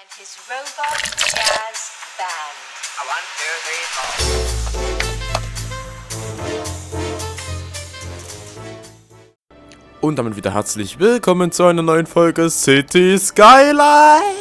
and his robot jazz band. 1, 2, 3, 4. Und damit wieder herzlich willkommen zu einer neuen Folge City Skylines.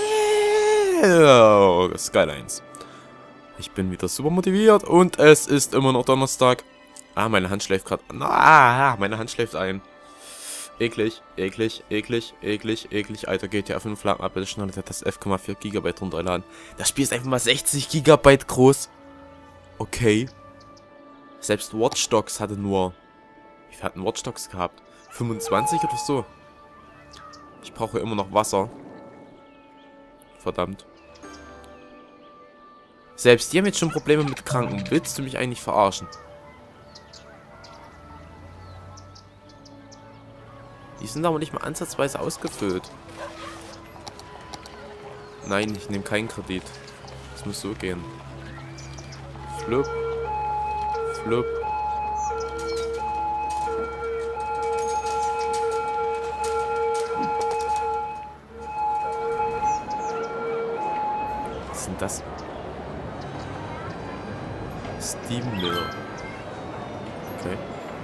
Ich bin wieder super motiviert und es ist immer noch Donnerstag. Ah, meine Hand schläft gerade. Meine Hand schläft ein. Eklig, eklig, eklig, eklig, eklig. Alter, GTA 5 Laden ab, bitte schnell das F,4 GB runterladen. Das Spiel ist einfach mal 60 GB groß. Okay. Selbst Watch Dogs hatte nur... Wie viel hatten Watch Dogs gehabt? 25 oder so? Ich brauche immer noch Wasser. Verdammt. Selbst die haben jetzt schon Probleme mit Kranken. Willst du mich eigentlich verarschen? Die sind aber nicht mal ansatzweise ausgefüllt. Nein, ich nehme keinen Kredit. Das muss so gehen. Flup. Flup. Was ist denn das? Steam Mill. Okay.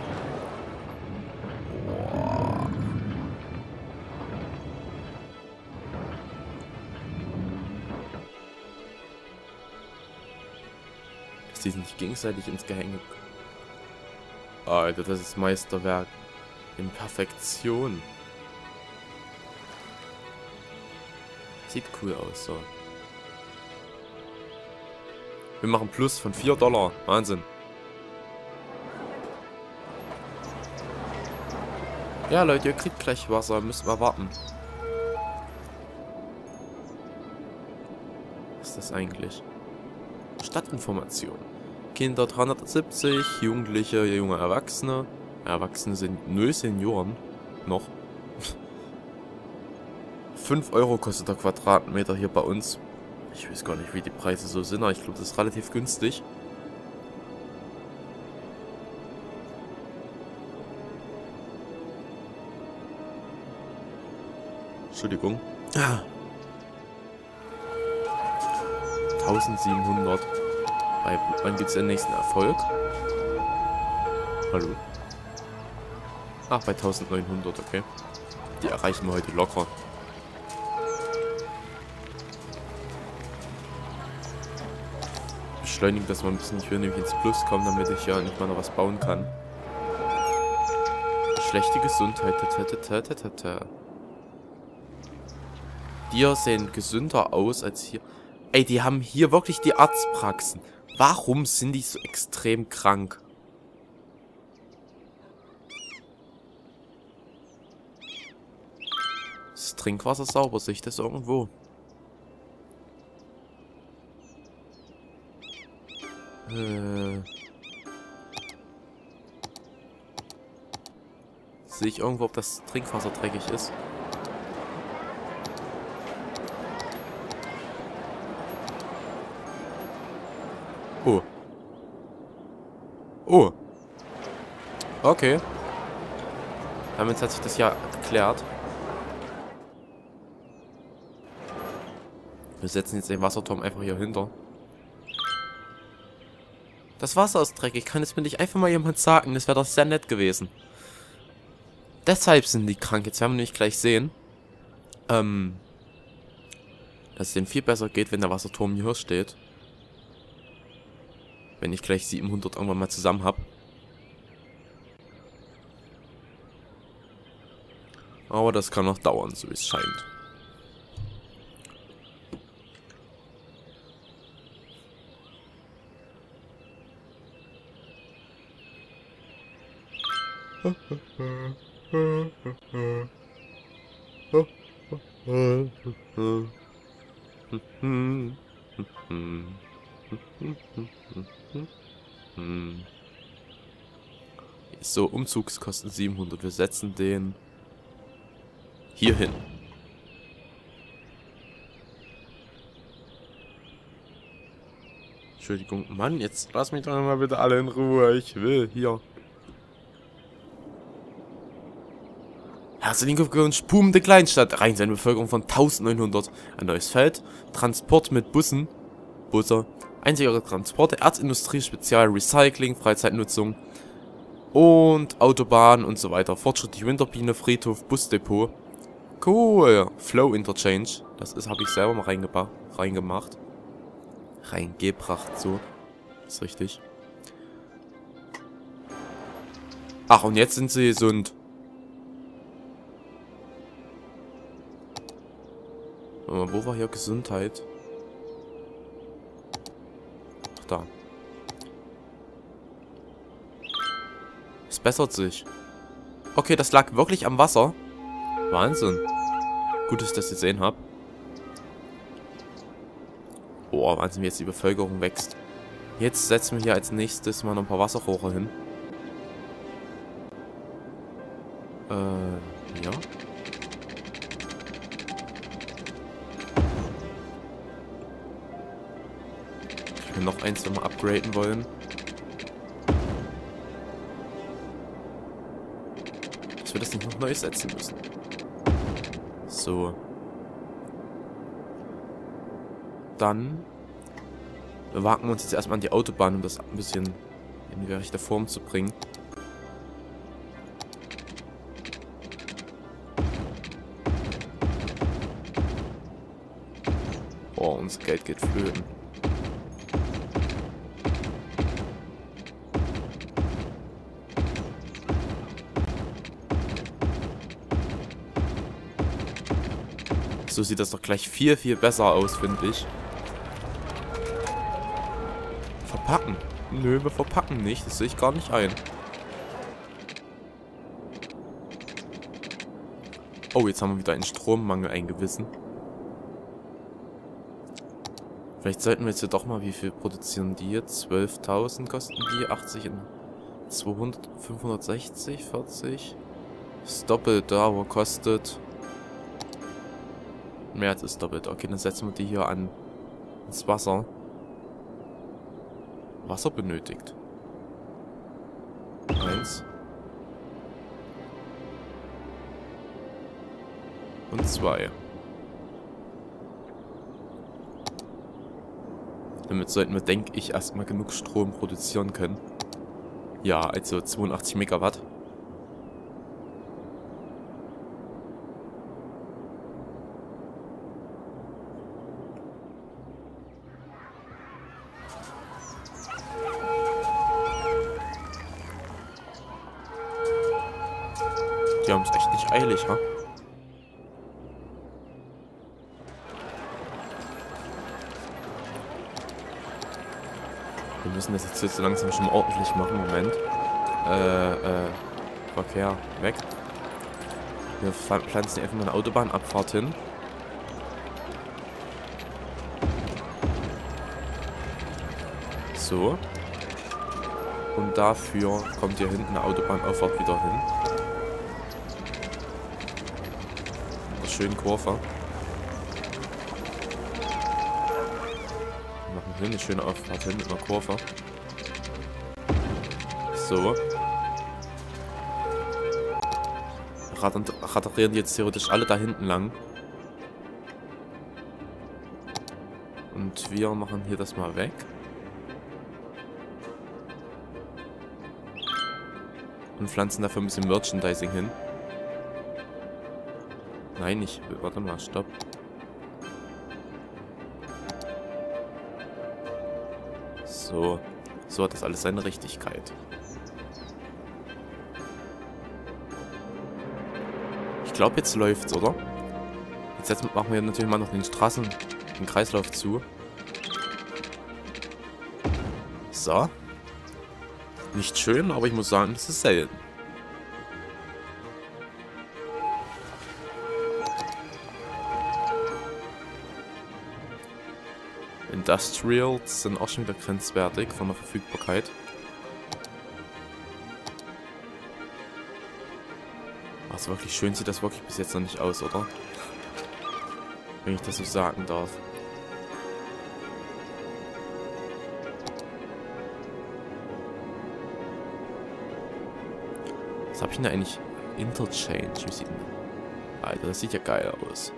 Die sind nicht gegenseitig ins Gehänge. Alter, das ist Meisterwerk in Perfektion. Sieht cool aus, so. Wir machen Plus von $4. Wahnsinn. Ja, Leute, ihr kriegt gleich Wasser. Müssen wir warten. Was ist das eigentlich? Stadtinformation. Kinder 370, Jugendliche, junge Erwachsene. Erwachsene sind 0 Senioren. Noch. 5 Euro kostet der Quadratmeter hier bei uns. Ich weiß gar nicht, wie die Preise so sind, aber ich glaube, das ist relativ günstig. Entschuldigung. 1700. Wann gibt es den nächsten Erfolg? Hallo? Ach, bei 1900, okay. Die erreichen wir heute locker. Beschleunigen das mal ein bisschen. Ich will nämlich ins Plus kommen, damit ich ja nicht mal noch was bauen kann. Schlechte Gesundheit. Die sehen gesünder aus als hier. Ey, die haben hier wirklich die Arztpraxen. Warum sind die so extrem krank? Das Trinkwasser sauber, sehe ich das irgendwo? Sehe ich irgendwo, ob das Trinkwasser dreckig ist? Oh. Oh. Okay. Damit hat sich das ja geklärt. Wir setzen jetzt den Wasserturm einfach hier hinter. Das Wasser ist dreckig. Kann es mir nicht einfach mal jemand sagen? Das wäre doch sehr nett gewesen. Deshalb sind die krank. Jetzt werden wir nämlich gleich sehen, dass es denen viel besser geht, wenn der Wasserturm hier steht. Wenn ich gleich 700 irgendwann mal zusammen habe. Aber das kann noch dauern, so wie es scheint. So, Umzugskosten 700. Wir setzen den hier hin. Entschuldigung, Mann, jetzt lass mich doch mal bitte alle in Ruhe. Ich will hier. Herzlichen Glückwunsch, boomende Kleinstadt. Rein seine Bevölkerung von 1900. Ein neues Feld. Transport mit Bussen. Busse. Einzigere Transporte. Erzindustrie, Spezial, Recycling, Freizeitnutzung. Und Autobahn und so weiter. Fortschrittliche Winterbiene, Friedhof, Busdepot. Cool. Flow Interchange. Das habe ich selber mal reingemacht. Reingebracht, so. Ist richtig. Ach, und jetzt sind sie gesund. Wo war hier Gesundheit? Ach, da. Es bessert sich. Okay, das lag wirklich am Wasser. Wahnsinn. Gut, dass ich das gesehen habe. Oh, Wahnsinn, wie jetzt die Bevölkerung wächst. Jetzt setzen wir hier als nächstes mal noch ein paar Wasserrohre hin. Ja. Ich will noch eins, wenn wir upgraden wollen. Dass wir das nicht noch neu setzen müssen. So. Dann wagen wir uns jetzt erstmal an die Autobahn, um das ein bisschen in die rechte Form zu bringen. Oh, unser Geld geht flöten. So sieht das doch gleich viel, viel besser aus, finde ich. Verpacken? Nö, wir verpacken nicht. Das sehe ich gar nicht ein. Oh, jetzt haben wir wieder einen Strommangel eingewiesen. Vielleicht sollten wir jetzt hier doch mal, wie viel produzieren die jetzt? 12.000 kosten die, 80 in 200, 560, 40. Das Doppelte, aber kostet mehr als das Doppelte. Okay, dann setzen wir die hier an ins Wasser. Wasser benötigt. 1. Und 2. Damit sollten wir, denke ich, erstmal genug Strom produzieren können. Ja, also 82 Megawatt. Die haben es echt nicht eilig, ha? Wir müssen das jetzt so langsam schon ordentlich machen. Moment. Verkehr weg. Wir pflanzen hier einfach mal eine Autobahnabfahrt hin. So. Und dafür kommt hier hinten eine Autobahnauffahrt wieder hin. Schön Kurve. Wir machen hier eine schöne Auffahrt hin mit einer Kurve. So. Radarieren jetzt theoretisch alle da hinten lang. Und wir machen hier das mal weg. Und pflanzen dafür ein bisschen Merchandising hin. Nein, ich will. Warte mal, stopp. So. So hat das alles seine Richtigkeit. Ich glaube, jetzt läuft's, oder? Jetzt machen wir natürlich mal noch den den Kreislauf zu. So. Nicht schön, aber ich muss sagen, das ist selten. Industrials sind auch schon wieder grenzwertig von der Verfügbarkeit. Also wirklich schön sieht das wirklich bis jetzt noch nicht aus, oder? Wenn ich das so sagen darf. Was habe ich denn eigentlich? Interchange, wie sieht denn? Alter, das sieht ja geil aus.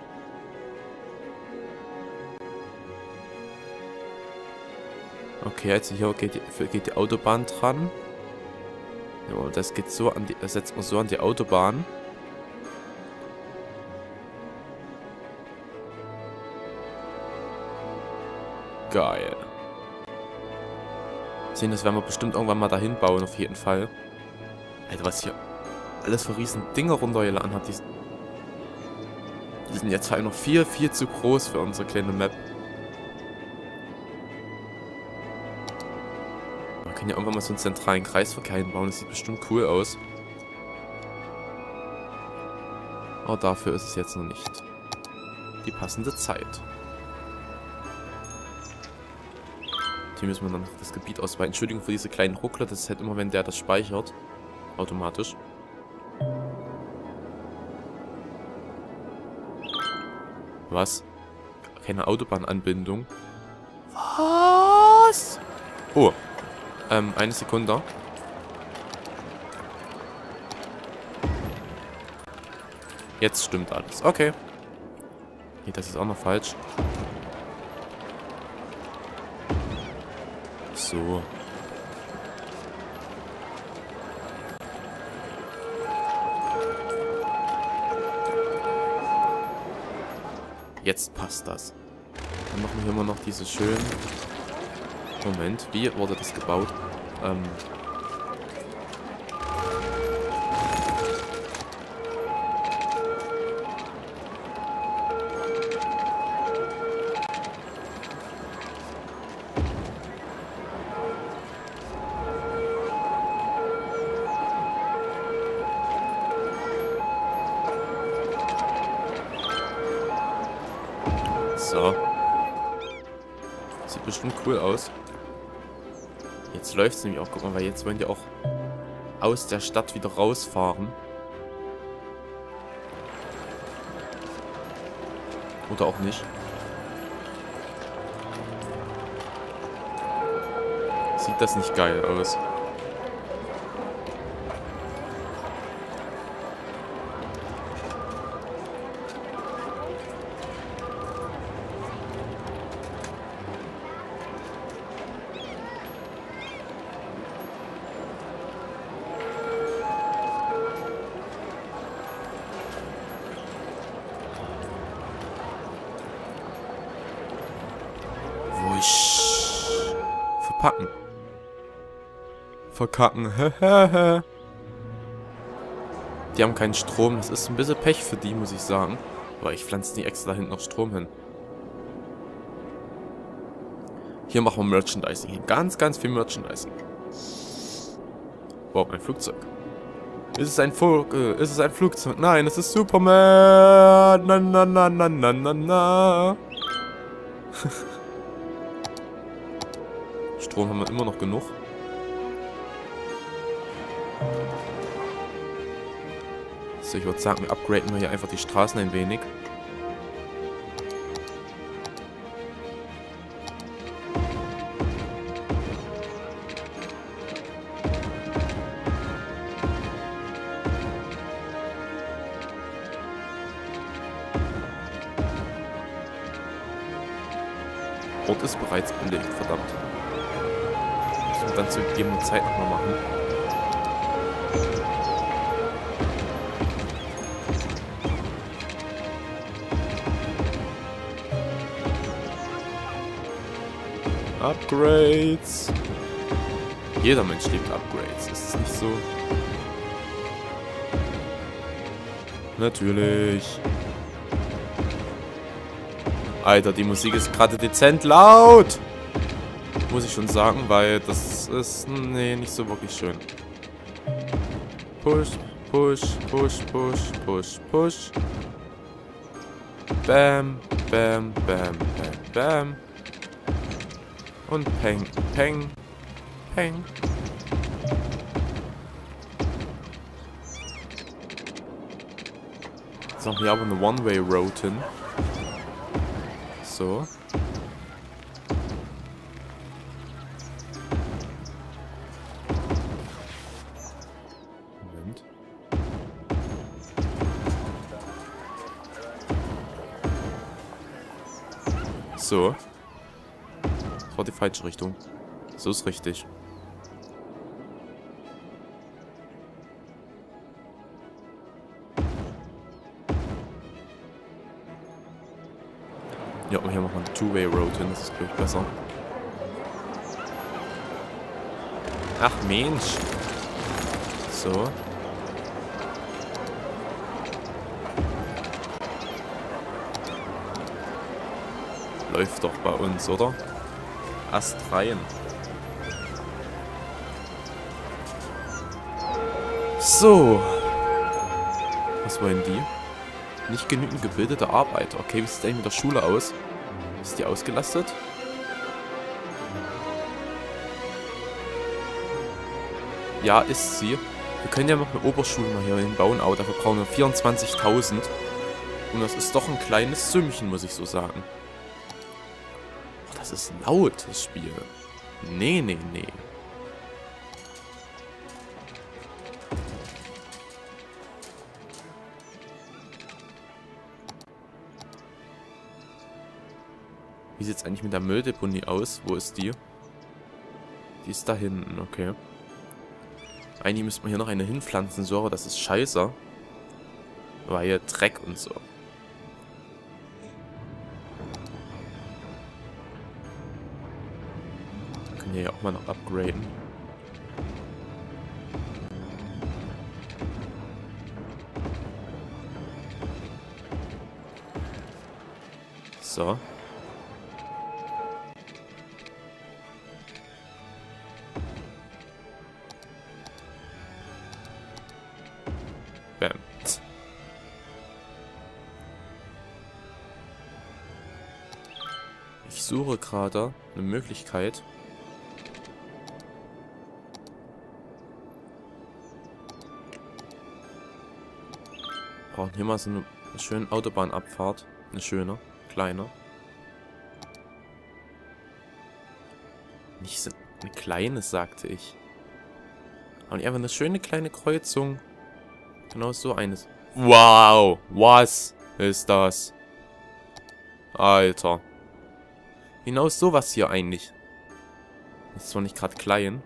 Okay, also hier geht die Autobahn dran. Ja, das geht so an die, das setzt man so an die Autobahn. Geil. Sehen, das werden wir bestimmt irgendwann mal dahin bauen, auf jeden Fall. Alter, was hier alles für riesen Dinger runtergeladen hat. Die sind jetzt halt noch viel, viel zu groß für unsere kleine Map. Man kann ja irgendwann mal so einen zentralen Kreisverkehr hinbauen. Das sieht bestimmt cool aus. Aber dafür ist es jetzt noch nicht die passende Zeit. Hier müssen wir dann noch das Gebiet ausweiten. Entschuldigung für diese kleinen Ruckler. Das ist halt immer, wenn der das speichert. Automatisch. Was? Keine Autobahnanbindung. Was? Oh. Eine Sekunde. Jetzt stimmt alles. Okay. Nee, das ist auch noch falsch. So. Jetzt passt das. Dann machen wir hier immer noch diese schönen... Moment, wie wurde das gebaut? So. Sieht bestimmt cool aus. Jetzt läuft es nämlich auch, guck mal, weil jetzt wollen die auch aus der Stadt wieder rausfahren. Oder auch nicht. Sieht das nicht geil aus? Verpacken. Verkacken. Die haben keinen Strom. Das ist ein bisschen Pech für die, muss ich sagen. Aber ich pflanze nie extra hinten noch Strom hin. Hier machen wir Merchandising hin. Ganz, ganz viel Merchandising. Wow, ein Flugzeug. Ist es ein ist es ein Flugzeug? Nein, es ist Superman. Na, na, na, na, na, na, na. Strom haben wir immer noch genug. So, ich würde sagen, wir upgraden hier einfach die Straßen ein wenig. Ort ist bereits belegt, verdammt. Müssen wir dann zu gegebener Zeit nochmal machen. Upgrades. Jeder Mensch liebt Upgrades, ist es nicht so? Natürlich. Alter, die Musik ist gerade dezent laut. Muss ich schon sagen, weil das ist, nee, nicht so wirklich schön. Push, push, push, push, push, push. Bam, bam, bam, bam, bam. Und peng, peng, peng. Jetzt haben wir aber eine One-Way-Road hin. So. Moment. So. Das war die falsche Richtung. So ist richtig. Ja, und hier machen wir eine Two-Way-Road hin. Das ist, glaube ich, besser. Ach, Mensch. So. Läuft doch bei uns, oder? Ast rein. So. Was wollen die? Nicht genügend gebildete Arbeiter. Okay, wie sieht es eigentlich mit der Schule aus? Ist die ausgelastet? Ja, ist sie. Wir können ja noch eine Oberschule mal hier hinbauen, aber dafür brauchen wir 24.000. Und das ist doch ein kleines Sümmchen, muss ich so sagen. Ach, das ist laut, das Spiel. Nee, nee, nee. Wie sieht es eigentlich mit der Mülldeponie aus? Wo ist die? Die ist da hinten, okay. Eigentlich müsste man hier noch eine hinpflanzen, so, aber das ist scheiße. Weil Dreck und so. Wir können hier ja auch mal noch upgraden. So. Bam. Ich suche gerade eine Möglichkeit. Brauchen hier mal so eine schöne Autobahnabfahrt. Eine schöne, kleine. Nicht so eine kleine, sagte ich. Und einfach eine schöne kleine Kreuzung. Genau so eines. Wow, was ist das? Alter. Genau sowas hier eigentlich. Ist zwar nicht gerade klein.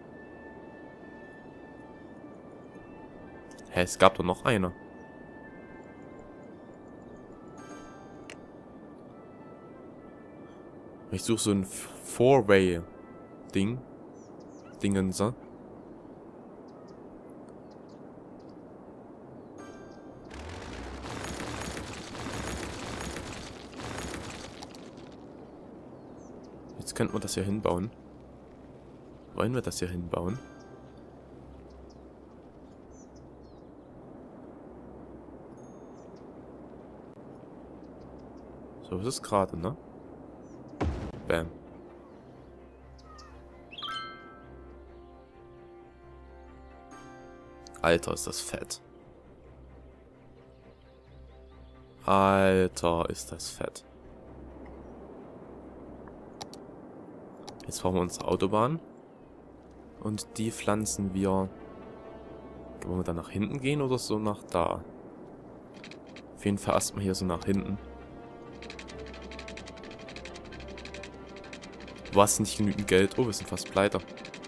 Hä, es gab doch noch eine. Ich suche so ein Four-Way-Ding. Dingenser. Jetzt könnten wir das hier hinbauen. Wollen wir das hier hinbauen? So ist es gerade, ne? Bam. Alter, ist das fett. Alter, ist das fett. Jetzt brauchen wir unsere Autobahn. Und die pflanzen wir... Wollen wir da nach hinten gehen oder so nach da? Auf jeden Fall erstmal hier so nach hinten. Was, nicht genügend Geld? Oh, wir sind fast pleite.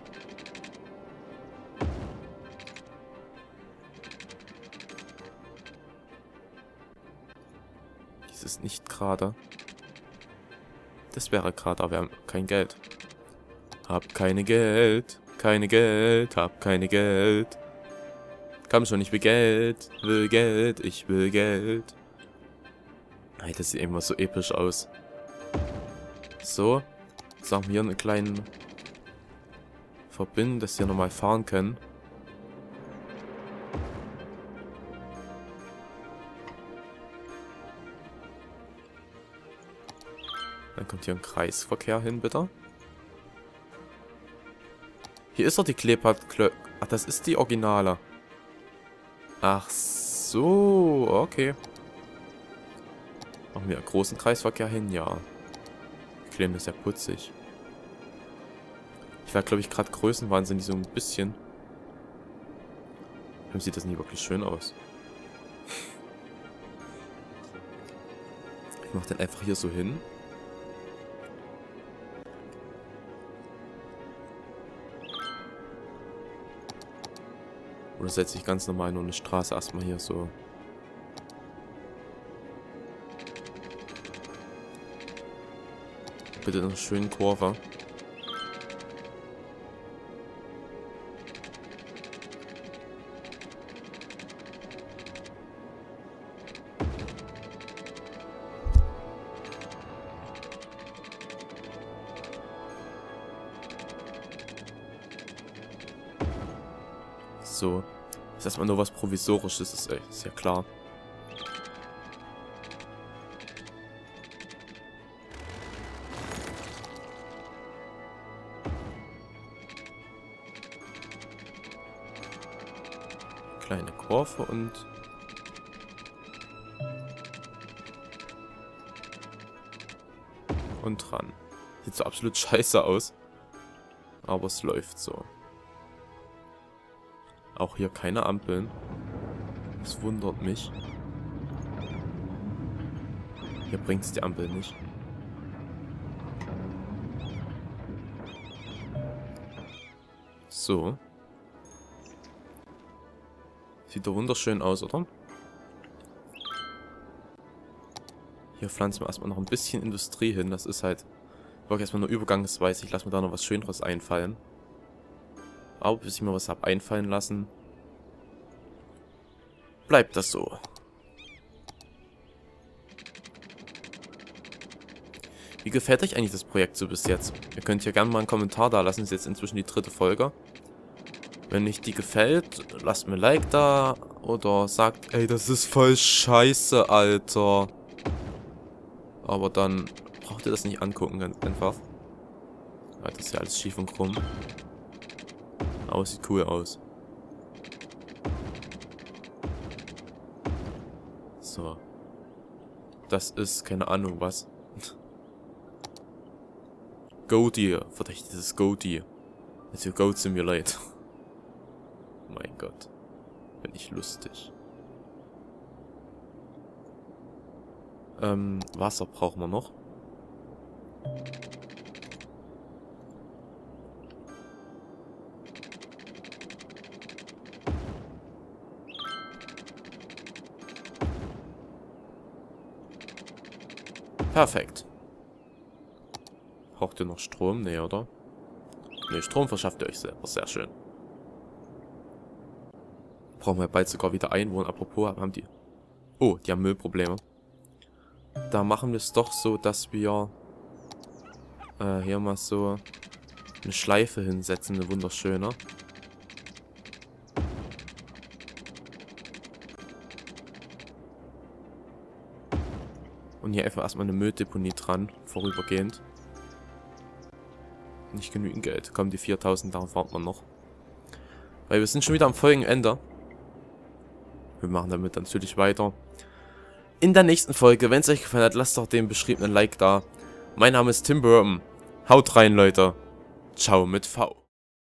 Dies ist nicht gerade. Das wäre gerade, aber wir haben kein Geld. Hab keine Geld. Keine Geld. Hab keine Geld. Komm schon, ich will Geld. Will Geld. Ich will Geld. Nein, das sieht immer so episch aus. So. Jetzt haben wir hier einen kleinen Verbinden, dass wir nochmal fahren können. Dann kommt hier ein Kreisverkehr hin, bitte. Hier ist doch die Kleeblatt-Klö... Ach, das ist die Originale. Ach so, okay. Machen wir einen großen Kreisverkehr hin, ja. Die Kleine ist ja putzig. Ich war, glaube ich, gerade größenwahnsinnig so ein bisschen. Dann sieht das nie wirklich schön aus. Ich mache den einfach hier so hin. Oder setze ich ganz normal nur eine Straße erstmal hier so. Bitte eine schöne Kurve. So. Das ist erstmal nur was Provisorisches, ist ja klar. Kleine Kurve und dran. Sieht so absolut scheiße aus. Aber es läuft so. Auch hier keine Ampeln. Das wundert mich. Hier bringt es die Ampel nicht. So. Sieht doch wunderschön aus, oder? Hier pflanzen wir erstmal noch ein bisschen Industrie hin. Das ist halt wirklich erstmal nur übergangsweise. Ich lasse mir da noch was Schöneres einfallen. Aber bis ich mir was habe einfallen lassen, bleibt das so. Wie gefällt euch eigentlich das Projekt so bis jetzt? Ihr könnt hier gerne mal einen Kommentar da lassen. Das ist jetzt inzwischen die 3. Folge. Wenn euch die gefällt, lasst mir ein Like da. Oder sagt, ey, das ist voll scheiße, Alter. Aber dann braucht ihr das nicht angucken, ganz einfach. Weil das ist ja alles schief und krumm. Aber es sieht cool aus. So. Das ist keine Ahnung was. Goatee. Verdächtiges Goatee. Das ist hier Goat Simulator. Mein Gott. Bin ich lustig. Wasser brauchen wir noch. Perfekt. Braucht ihr noch Strom? Nee, oder? Nee, Strom verschafft ihr euch selber. Sehr schön. Brauchen wir bald sogar wieder Einwohner. Apropos, haben die... Oh, die haben Müllprobleme. Da machen wir es doch so, dass wir... hier mal so... eine Schleife hinsetzen. Eine wunderschöne. Und hier einfach erstmal eine Mülldeponie dran. Vorübergehend. Nicht genügend Geld. Kommen die 4000, darauf warten wir noch. Weil wir sind schon wieder am Folgenende. Wir machen damit natürlich weiter. In der nächsten Folge, wenn es euch gefallen hat, lasst doch den beschriebenen Like da. Mein Name ist Tim Burton. Haut rein, Leute. Ciao mit V.